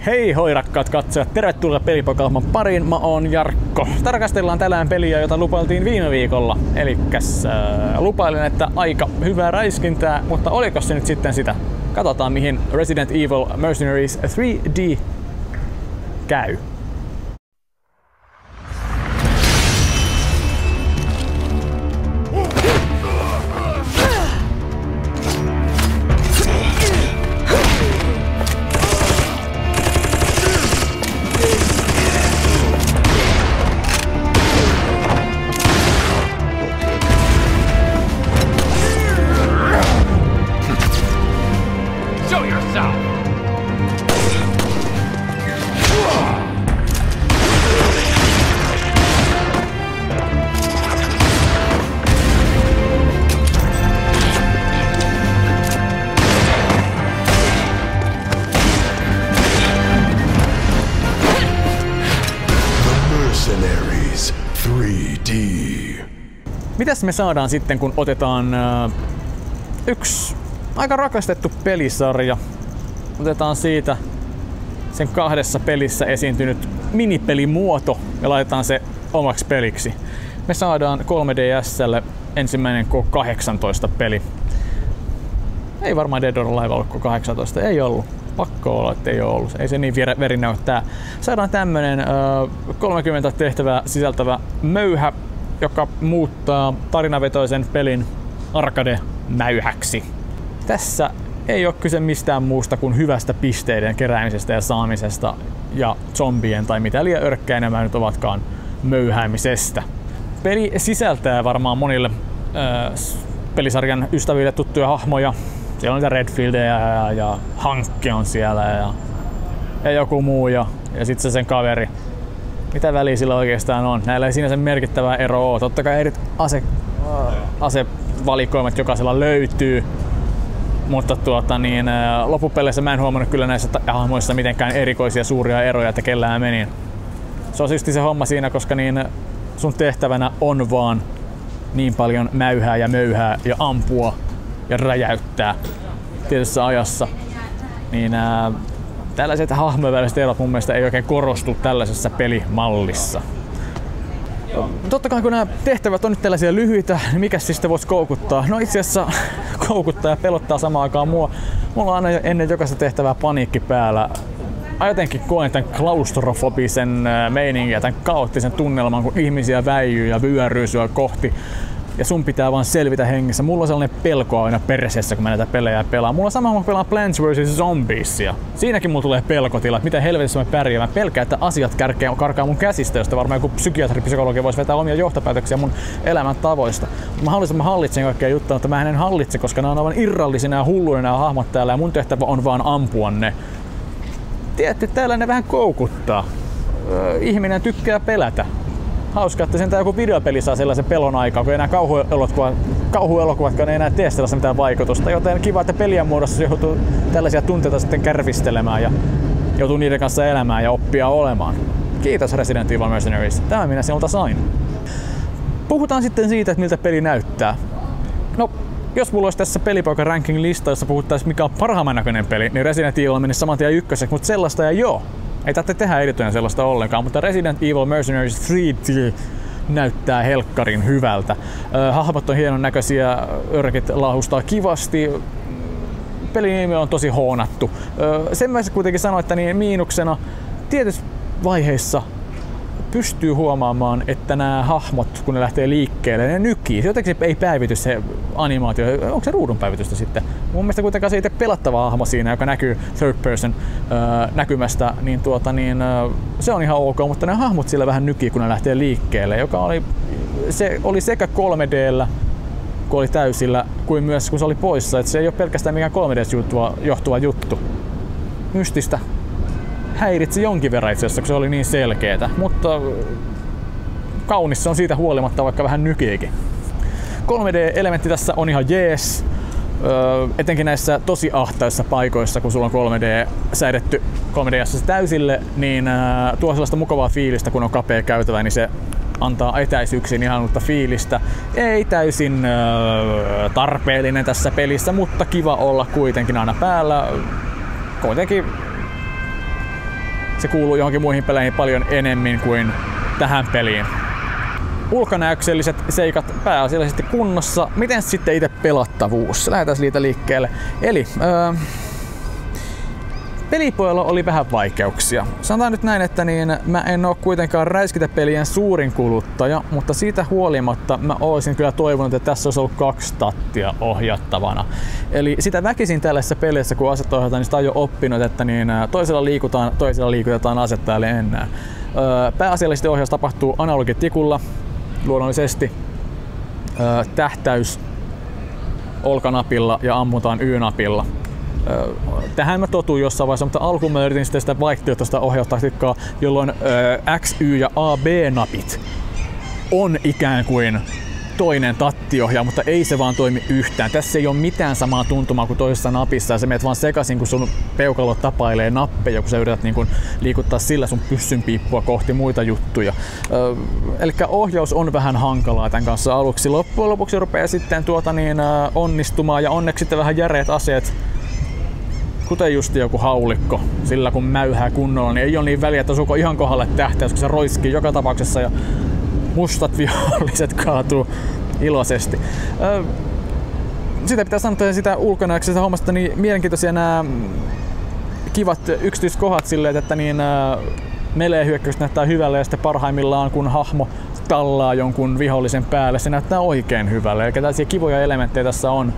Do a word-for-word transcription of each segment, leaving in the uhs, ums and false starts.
Hei hoi rakkaat katsojat, tervetuloa Pelipoika-ohjelman pariin, mä oon Jarkko. Tarkastellaan tänään peliä, jota lupailtiin viime viikolla. Elikkäs äh, lupailin, että aika hyvää räiskintää, mutta oliko se nyt sitten sitä? Katsotaan mihin Resident Evil Mercenaries three D käy. Mitäs me saadaan sitten, kun otetaan äh, yksi aika rakastettu pelisarja, otetaan siitä sen kahdessa pelissä esiintynyt minipelimuoto ja laitetaan se omaksi peliksi. Me saadaan kolme D S:lle ensimmäinen K kahdeksantoista peli. Ei varmaan Dead or Alive ollut K kahdeksantoista, ei ollut. Pakko olla, että ei ole ollut. Ei se niin verinä ole tää. Saadaan tämmönen äh, kolmekymmentä tehtävää sisältävä möyhä, joka muuttaa tarinavetoisen pelin arcade-mäyhäksi. Tässä ei ole kyse mistään muusta kuin hyvästä pisteiden keräämisestä ja saamisesta ja zombien tai mitä liian örkkäin nämä nyt ovatkaan möyhäämisestä. Peli sisältää varmaan monille äh, pelisarjan ystäville tuttuja hahmoja. Siellä on niitä Redfieldia ja, ja Hankki on siellä ja, ja joku muu ja, ja sitten se sen kaveri. Mitä väliä sillä oikeastaan on? Näillä ei siinä sen merkittävää eroa ole. Totta kai eri ase, asevalikoimat jokaisella löytyy, mutta tuota, niin, loppupeleissä mä en huomannut kyllä näissä hahmoissa mitenkään erikoisia suuria eroja, että kellään meni. Se on just se homma siinä, koska niin, sun tehtävänä on vaan niin paljon mäyhää ja möyhää ja ampua ja räjäyttää tietyssä ajassa. Niin, ää, tällaiset hahmojen väliset erot mun mielestä ei oikein korostu tällaisessa pelimallissa. Totta kai kun nämä tehtävät on nyt tällaisia lyhyitä, niin mikä siis sitä voisi koukuttaa? No itse asiassa koukuttaa ja pelottaa samaan aikaan mua. Mulla on aina ennen jokaista tehtävää paniikki päällä. Mä jotenkin koen tämän klaustrofobisen meiningin ja tämän kaoottisen tunnelman, kun ihmisiä väijyy ja vyöryy sua kohti. Ja sun pitää vaan selvitä hengissä. Mulla on sellainen pelko aina perseessä, kun mä näitä pelejä pelaan. Mulla on sama, kun pelaan Plants versus. Zombies. Siinäkin mulla tulee pelkotila, että miten helvetissä mä pärjään. Mä pelkään, että asiat kärkeä, karkaa mun käsistä, josta varmaan joku psykiatri, psykologi voisi vetää omia johtopäätöksiä mun elämän tavoista. Mä hallitsen, mä hallitsen kaikkea juttua, mutta mä en hallitse, koska nämä on aivan irrallisina ja hulluina nämä hahmot täällä ja mun tehtävä on vaan ampua ne. Tiedätte, täällä ne vähän koukuttaa. Ihminen tykkää pelätä. Hauska, että sentään joku videopeli saa sellaisen pelon aikaa, kun enää kauhuelokuvat, kauhuelokuvatkaan ei enää tee sellaista mitään vaikutusta, joten kiva, että pelien muodossa joutuu tällaisia tunteita sitten kärvistelemään ja joutuu niiden kanssa elämään ja oppia olemaan. Kiitos Resident Evil Mercenaries, tämä minä sinulta sain. Puhutaan sitten siitä, että miltä peli näyttää. No, jos mulla olisi tässä Pelipoika ranking-lista, jossa puhuttaisiin mikä on parhaimman näköinen peli, niin Resident Evil menisi saman tien ykköseksi, mutta sellaista ja joo. Ei tarvitse tehdä erityinen sellaista ollenkaan, mutta Resident Evil Mercenaries three D näyttää helkkarin hyvältä. Hahmot on hienon näköisiä, örkit laahustaa kivasti. Pelin nimi on tosi hoonattu. Sen mä kuitenkin sanoin, että niin miinuksena tietyissä vaiheissa pystyy huomaamaan, että nämä hahmot, kun ne lähtee liikkeelle, ne nykii. Jotenkin se ei päivity se animaatio. Onko se ruudun päivitystä sitten? Mun mielestä kuitenkaan se itse pelattava hahmo siinä, joka näkyy third person äh, näkymästä, niin, tuota, niin äh, se on ihan ok, mutta ne hahmot sillä vähän nykii, kun ne lähtee liikkeelle, joka oli, se oli sekä kolme D:llä, kun oli täysillä, kuin myös kun se oli poissa. Et se ei ole pelkästään mikään kolme D:stä johtuva juttu. Mystistä. Häiritsi jonkin verran itse asiassa, kun se oli niin selkeetä, mutta kaunis se on siitä huolimatta, vaikka vähän nykiikin. kolme D-elementti tässä on ihan jees, öö, etenkin näissä tosi ahtaissa paikoissa, kun sulla on kolme D säädetty kolme D S täysille, niin öö, tuo sellaista mukavaa fiilistä, kun on kapea käytävä, niin se antaa etäisyyksiin ihan uutta fiilistä. Ei täysin öö, tarpeellinen tässä pelissä, mutta kiva olla kuitenkin aina päällä. Kuitenkin se kuuluu johonkin muihin peleihin paljon enemmän kuin tähän peliin. Ulkonäökselliset seikat pääasiallisesti kunnossa. Miten sitten itse pelattavuus? Lähdetään siitä liikkeelle. Eli öö, pelipojalla oli vähän vaikeuksia. Sanotaan nyt näin, että niin, mä en oo kuitenkaan räiskintäpelien suurin kuluttaja, mutta siitä huolimatta mä olisin kyllä toivonut, että tässä olisi ollut kaksi tattia ohjattavana. Eli sitä väkisin tällaisessa pelissä, kun asetta ohjataan, niin sitä on jo oppinut, että niin, toisella liikutaan, toisella liikutetaan asetta eli enää. Öö, pääasiallisesti ohjaus tapahtuu analogitikulla, luonnollisesti. Öö, tähtäys olkanapilla ja ammutaan Y-napilla. Tähän mä totuin jossain vaiheessa, mutta alkuun mä yritin sitä vaihtoehtoista ohjaustaktiikkaa, jolloin X, Y ja A B-napit on ikään kuin toinen tattiohjaaja, mutta ei se vaan toimi yhtään. Tässä ei ole mitään samaa tuntumaa kuin toisessa napissa ja sä menet vaan sekaisin, kun sun peukalo tapailee nappeja, kun sä yrität niin kun liikuttaa sillä sun pyssynpiippua kohti muita juttuja. Öö, Eli ohjaus on vähän hankalaa tämän kanssa aluksi. Loppujen lopuksi rupeaa sitten tuota niin, onnistumaan ja onneksi sitten vähän järeät aseet, kuten just joku haulikko, sillä kun mäyhää kunnolla, niin ei ole niin väliä, että osuuko ihan kohdalle tähtäys, kun se roiskii joka tapauksessa ja mustat viholliset kaatuu iloisesti. Sitä pitää sanoa sitä ulkonäöksestä hommasta, niin mielenkiintoisia nämä kivat yksityiskohdat silleen, että niin melee-hyökkäys näyttää hyvälle ja sitten parhaimmillaan kun hahmo tallaa jonkun vihollisen päälle, se näyttää oikein hyvälle. Eli tällaisia kivoja elementtejä tässä on,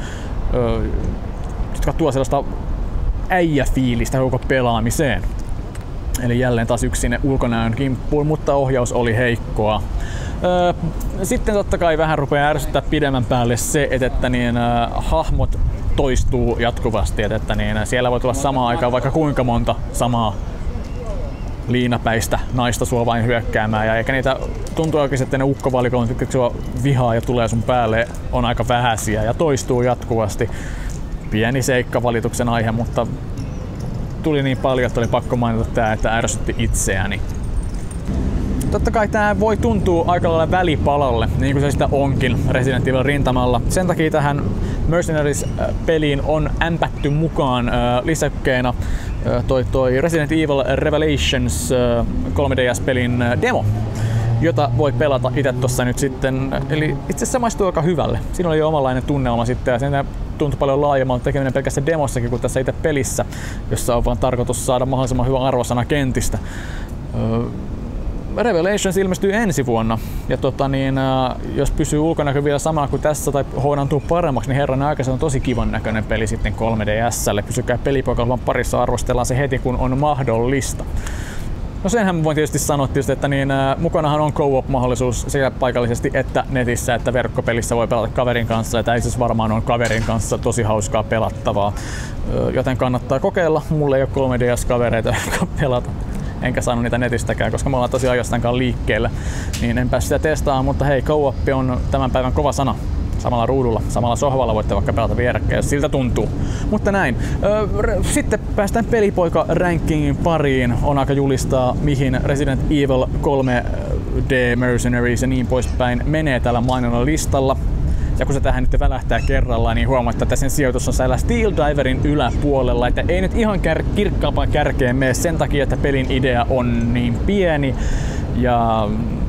jotka tuo sellaista äijäfiilistä koko pelaamiseen. Eli jälleen taas yksi sinne ulkonäön kimppuun, mutta ohjaus oli heikkoa. Öö, sitten totta kai vähän rupeaa ärsyttää pidemmän päälle se, että, että niin, äh, hahmot toistuu jatkuvasti. Että, että niin, siellä voi tulla samaan aikaan vaikka kuinka monta samaa liinapäistä naista sua vain hyökkäämään. Ja eikä niitä tuntuu oikein, että ne ukkovalikoon, jotka sua vihaa ja tulee sun päälle, on aika vähäisiä ja toistuu jatkuvasti. Pieni seikka valituksen aihe, mutta tuli niin paljon, että oli pakko mainita tää, että ärsytti itseäni. Totta kai tää voi tuntua aika lailla välipalalle, niin kuin se sitä onkin Resident Evil rintamalla. Sen takia tähän Mercenaries-peliin on ämpätty mukaan äh, lisäkkeenä äh, toi, toi Resident Evil Revelations äh, kolme D S-pelin äh, demo, jota voi pelata itse tossa nyt sitten. Eli itse asiassa se maistuu aika hyvälle. Siinä oli jo omanlainen tunnelma sitten ja sen tuntui paljon laajemmalta tekeminen pelkästään demossakin kuin tässä itse pelissä, jossa on vaan tarkoitus saada mahdollisimman hyvä arvosana kentistä. Öö, Revelations ilmestyy ensi vuonna ja tota niin, äh, jos pysyy ulkonäkö vielä samana kuin tässä tai hoidantuu paremmaksi, niin herran aika se on tosi kivan näköinen peli sitten kolme D S:lle. Pysykää pelipoikalla vaan parissa, arvostellaan se heti kun on mahdollista. No senhän voin tietysti sanoa tietysti, että niin, äh, mukanahan on co-op-mahdollisuus sekä paikallisesti että netissä, että verkkopelissä voi pelata kaverin kanssa, ja tämä itse varmaan on kaverin kanssa tosi hauskaa pelattavaa, öö, joten kannattaa kokeilla. Mulla ei ole kolme D S-kavereita, jotka pelata, enkä saanut niitä netistäkään, koska me ollaan tosi ajoistankaan liikkeellä, niin en päässyt sitä testaamaan, mutta hei, co-op on tämän päivän kova sana. Samalla ruudulla, samalla sohvalla voitte vaikka pelata vierekkäin, jos siltä tuntuu. Mutta näin. Sitten päästään pelipoika rankingin pariin. On aika julistaa, mihin Resident Evil kolme D Mercenaries ja niin poispäin menee tällä mainonnalla listalla. Ja kun se tähän nyt välähtää kerrallaan, niin huomaat, että sen sijoitus on siellä Steel Diverin yläpuolella. Että ei nyt ihan kär- kirkkaampaan kärkeen mene sen takia, että pelin idea on niin pieni. Ja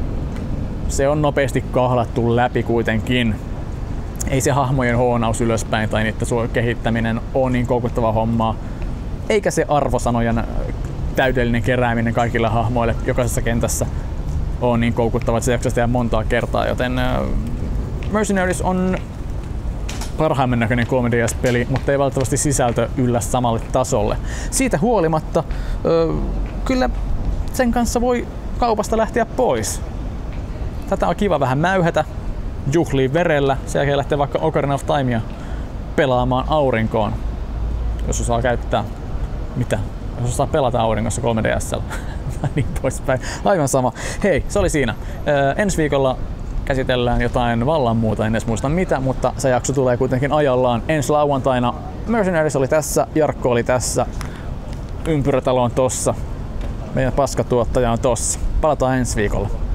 se on nopeasti kahlattu läpi kuitenkin. Ei se hahmojen hoonaus ylöspäin tai niiden kehittäminen ole niin koukuttava hommaa. Eikä se arvosanojen täydellinen kerääminen kaikilla hahmoille jokaisessa kentässä ole niin koukuttava, että se jaksaisi tehdä montaa kertaa. Joten Mercenaries on parhaimman näköinen kolme D S-peli, mutta ei valitettavasti sisältö yllä samalle tasolle. Siitä huolimatta kyllä sen kanssa voi kaupasta lähteä pois. Tätä on kiva vähän mäyhätä, juhliin verellä, sen jälkeen lähtee vaikka Ocarina of Timea pelaamaan aurinkoon, jos osaa käyttää mitä, jos osaa pelata auringossa kolme D S:llä niin poispäin. Aivan sama. Hei, se oli siinä. Ö, ensi viikolla käsitellään jotain vallan muuta, en edes muista mitä, mutta se jakso tulee kuitenkin ajallaan ensi lauantaina. Mercenaries oli tässä, Jarkko oli tässä, Ympyrätalo on tossa, meidän paskatuottaja on tossa. Palataan ensi viikolla.